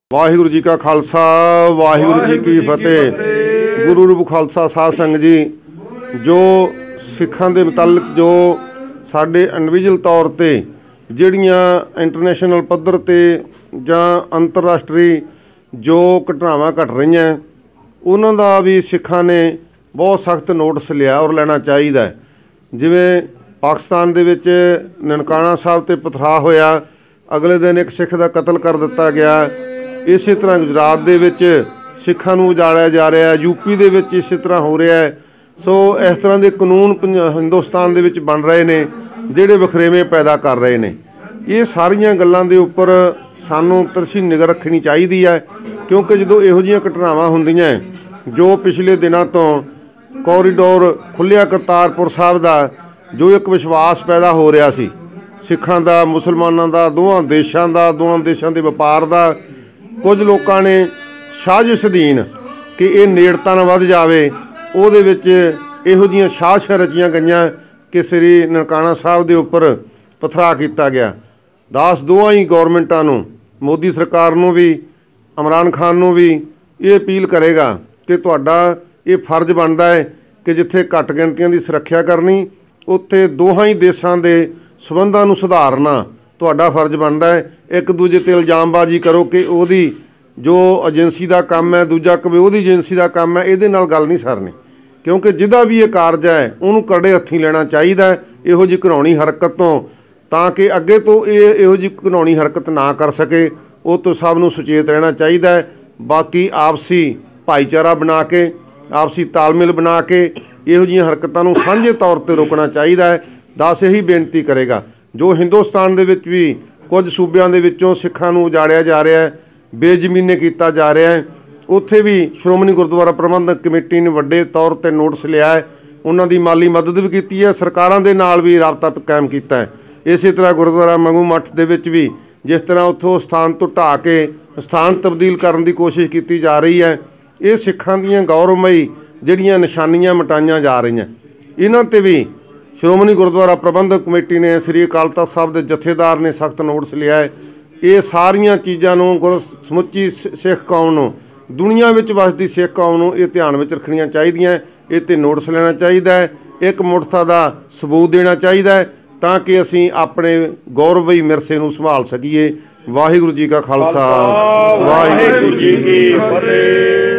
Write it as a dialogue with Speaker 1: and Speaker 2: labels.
Speaker 1: वाहिगुरू जी का खालसा वाहिगुरू जी की फतेह। गुरु रूप खालसा साध संगत जी, जो सिखां दे मुतालिक जो साडे इंडिविजुअल तौर ते ਜਿਹੜੀਆਂ इंटरनेशनल पद्धर ते ਜਾਂ अंतरराष्ट्री जो घटनावां घट रहीਆਂ ਉਹਨਾਂ ਦਾ ਵੀ ਸਿੱਖਾਂ ਨੇ ਬਹੁਤ ਸਖਤ ਨੋਟਿਸ ਲਿਆ ਔਰ ਲੈਣਾ ਚਾਹੀਦਾ ਹੈ। ਜਿਵੇਂ ਪਾਕਿਸਤਾਨ ਦੇ ਵਿੱਚ ਨਨਕਾਣਾ ਸਾਹਿਬ ਤੇ ਪਥਰਾ ਹੋਇਆ, ਅਗਲੇ ਦਿਨ ਇੱਕ ਸਿੱਖ ਦਾ ਕਤਲ ਕਰ ਦਿੱਤਾ ਗਿਆ। ਇਸੇ ਤਰ੍ਹਾਂ ਗੁਜਰਾਤ ਦੇ ਵਿੱਚ ਸਿੱਖਾਂ ਨੂੰ ਉਜਾੜਿਆ ਜਾ ਰਿਹਾ, यूपी ਦੇ ਵਿੱਚ ਇਸੇ ਤਰ੍ਹਾਂ ਹੋ ਰਿਹਾ ਹੈ। ਸੋ ਇਸ ਤਰ੍ਹਾਂ ਦੇ ਕਾਨੂੰਨ ਹਿੰਦੁਸਤਾਨ ਦੇ ਵਿੱਚ ਬਣ ਰਹੇ ਨੇ ਜਿਹੜੇ ਵਖਰੇਵੇਂ ਪੈਦਾ ਕਰ ਰਹੇ ਨੇ। ਇਹ ਸਾਰੀਆਂ ਗੱਲਾਂ ਦੇ ਉੱਪਰ ਸਾਨੂੰ ਤਰਸੀ ਨਿਗਰ ਰੱਖਣੀ ਚਾਹੀਦੀ ਹੈ, ਕਿਉਂਕਿ ਜਦੋਂ ਇਹੋ ਜਿਹੀਆਂ ਘਟਨਾਵਾਂ ਹੁੰਦੀਆਂ ਜੋ ਪਿਛਲੇ ਦਿਨਾਂ ਤੋਂ ਕੋਰੀਡੋਰ ਖੁੱਲ੍ਹਿਆ ਕਰਤਾਰਪੁਰ ਸਾਹਿਬ ਦਾ, ਜੋ ਇੱਕ ਵਿਸ਼ਵਾਸ ਪੈਦਾ ਹੋ ਰਿਹਾ ਸੀ ਸਿੱਖਾਂ ਦਾ, ਮੁਸਲਮਾਨਾਂ ਦਾ, ਦੋਵਾਂ ਦੇਸ਼ਾਂ ਦੇ ਵਪਾਰ ਦਾ, ਕੁਝ ਲੋਕਾਂ ਨੇ ਸਾਜ਼ਿਸ਼ ਅਧੀਨ ਕਿ ਇਹ ਨੇੜਤਾ ਨਾ ਵੱਧ ਜਾਵੇ, ਉਹਦੇ ਵਿੱਚ ਇਹੋ ਜਿਹੀਆਂ ਸਾਜ਼ਿਸ਼ਾਂ ਰਚੀਆਂ ਗਈਆਂ ਕਿ ਸ੍ਰੀ ਨਨਕਾਣਾ ਸਾਹਿਬ ਦੇ ਉੱਪਰ ਪਥਰਾ ਕੀਤਾ ਗਿਆ। ਦਾਸ ਦੋਵਾਂ ਹੀ ਗੌਰਮੈਂਟਾਂ ਨੂੰ, ਮੋਦੀ ਸਰਕਾਰ ਨੂੰ ਵੀ, ਇਮਰਾਨ ਖਾਨ ਨੂੰ ਵੀ ਇਹ ਅਪੀਲ ਕਰੇਗਾ ਕਿ ਤੁਹਾਡਾ ਇਹ ਫਰਜ਼ ਬਣਦਾ ਹੈ ਕਿ ਜਿੱਥੇ ਘੱਟ ਗਿਣਤੀਆਂ ਦੀ ਸੁਰੱਖਿਆ ਕਰਨੀ, ਉੱਥੇ ਦੋਹਾਂ ਹੀ ਦੇਸ਼ਾਂ ਦੇ ਸੰਬੰਧਾਂ ਨੂੰ ਸੁਧਾਰਨਾ ਤੁਹਾਡਾ ਫਰਜ਼ ਬਣਦਾ ਹੈ। ਇੱਕ ਦੂਜੇ 'ਤੇ ਇਲਜ਼ਾਮਬਾਜ਼ੀ ਕਰੋ ਕਿ ਉਹਦੀ ਜੋ ਏਜੰਸੀ ਦਾ ਕੰਮ ਹੈ, ਦੂਜਾ ਕਵੇ ਉਹਦੀ ਏਜੰਸੀ ਦਾ ਕੰਮ ਹੈ, ਇਹਦੇ ਨਾਲ ਗੱਲ ਨਹੀਂ ਸਰਨੀ। ਕਿਉਂਕਿ ਜਿਹਦਾ ਵੀ ਇਹ ਕਾਰਜ ਹੈ ਉਹਨੂੰ ਕੜੇ ਹੱਥੀਂ ਲੈਣਾ ਚਾਹੀਦਾ ਇਹੋ ਜਿਹੀ ਘਿਨਾਉਣੀ ਹਰਕਤ ਤੋਂ, ਤਾਂ ਕਿ ਅੱਗੇ ਤੋਂ ਇਹ ਇਹੋ ਜਿਹੀ ਘਿਨਾਉਣੀ ਹਰਕਤ ਨਾ ਕਰ ਸਕੇ। ਉਹ ਤੋਂ ਸਭ ਨੂੰ ਸੁਚੇਤ ਰਹਿਣਾ ਚਾਹੀਦਾ ਹੈ। ਬਾਕੀ ਆਪਸੀ ਭਾਈਚਾਰਾ ਬਣਾ ਕੇ, ਆਪਸੀ ਤਾਲਮੇਲ ਬਣਾ ਕੇ ਇਹੋ ਜਿਹੀਆਂ ਹਰਕਤਾਂ ਨੂੰ ਸਾਂਝੇ ਤੌਰ 'ਤੇ ਰੋਕਣਾ ਚਾਹੀਦਾ ਹੈ। ਦਾਸ ਇਹੀ ਬੇਨਤੀ ਕਰੇਗਾ, ਜੋ ਹਿੰਦੁਸਤਾਨ ਦੇ ਵਿੱਚ ਵੀ ਕੁਝ ਸੂਬਿਆਂ ਦੇ ਵਿੱਚੋਂ ਸਿੱਖਾਂ ਨੂੰ ਉਜਾੜਿਆ ਜਾ ਰਿਹਾ ਹੈ, ਬੇਜ਼ਮੀਨੇ ਕੀਤਾ ਜਾ ਰਿਹਾ ਹੈ, ਉੱਥੇ ਵੀ ਸ਼੍ਰੋਮਣੀ ਗੁਰਦੁਆਰਾ ਪ੍ਰਬੰਧਕ ਕਮੇਟੀ ਨੇ ਵੱਡੇ ਤੌਰ 'ਤੇ ਨੋਟਿਸ ਲਿਆ ਹੈ, ਉਹਨਾਂ ਦੀ ਮਾਲੀ ਮਦਦ ਵੀ ਕੀਤੀ ਹੈ, ਸਰਕਾਰਾਂ ਦੇ ਨਾਲ ਵੀ ਰਾਬਤਾ ਕਾਇਮ ਕੀਤਾ ਹੈ। ਇਸੇ ਤਰ੍ਹਾਂ ਗੁਰਦੁਆਰਾ ਮੰਗੂ ਮੱਠ ਦੇ ਵਿੱਚ ਵੀ ਜਿਸ ਤਰ੍ਹਾਂ ਉੱਥੋਂ ਸਥਾਨ ਤੋਂ ਢਾਹ ਕੇ ਸਥਾਨ ਤਬਦੀਲ ਕਰਨ ਦੀ ਕੋਸ਼ਿਸ਼ ਕੀਤੀ ਜਾ ਰਹੀ ਹੈ, ਇਹ ਸਿੱਖਾਂ ਦੀਆਂ ਗੌਰਵਮਈ ਜਿਹੜੀਆਂ ਨਿਸ਼ਾਨੀਆਂ ਮਿਟਾਈਆਂ ਜਾ ਰਹੀਆਂ, ਇਹਨਾਂ 'ਤੇ ਵੀ ਸ਼੍ਰੋਮਣੀ ਗੁਰਦੁਆਰਾ ਪ੍ਰਬੰਧਕ ਕਮੇਟੀ ਨੇ, ਸ੍ਰੀ ਅਕਾਲ ਤਖ਼ਤ ਸਾਹਿਬ ਦੇ ਜਥੇਦਾਰ ਨੇ ਸਖਤ ਨੋਟਿਸ ਲਿਆ ਹੈ। ਇਹ ਸਾਰੀਆਂ ਚੀਜ਼ਾਂ ਨੂੰ ਸਮੁੱਚੀ ਸਿੱਖ ਕੌਮ ਨੂੰ, ਦੁਨੀਆ ਵਿੱਚ ਵਸਦੀ ਸਿੱਖ ਕੌਮ ਨੂੰ ਇਹ ਧਿਆਨ ਵਿੱਚ ਰੱਖਣੀਆਂ ਚਾਹੀਦੀਆਂ। ਇਹ 'ਤੇ ਨੋਟਿਸ ਲੈਣਾ ਚਾਹੀਦਾ ਹੈ, ਇੱਕ ਮੁੱਠਤਾ ਦਾ ਸਬੂਤ ਦੇਣਾ ਚਾਹੀਦਾ ਹੈ, ਤਾਂ ਕਿ ਅਸੀਂ ਆਪਣੇ ਗੌਰਵਮਈ ਵਿਰਸੇ ਨੂੰ ਸੰਭਾਲ ਸਕੀਏ। ਵਾਹਿਗੁਰੂ ਜੀ ਕਾ ਖਾਲਸਾ, ਵਾਹਿਗੁਰੂ ਜੀ ਕੀ ਫਤਿਹ।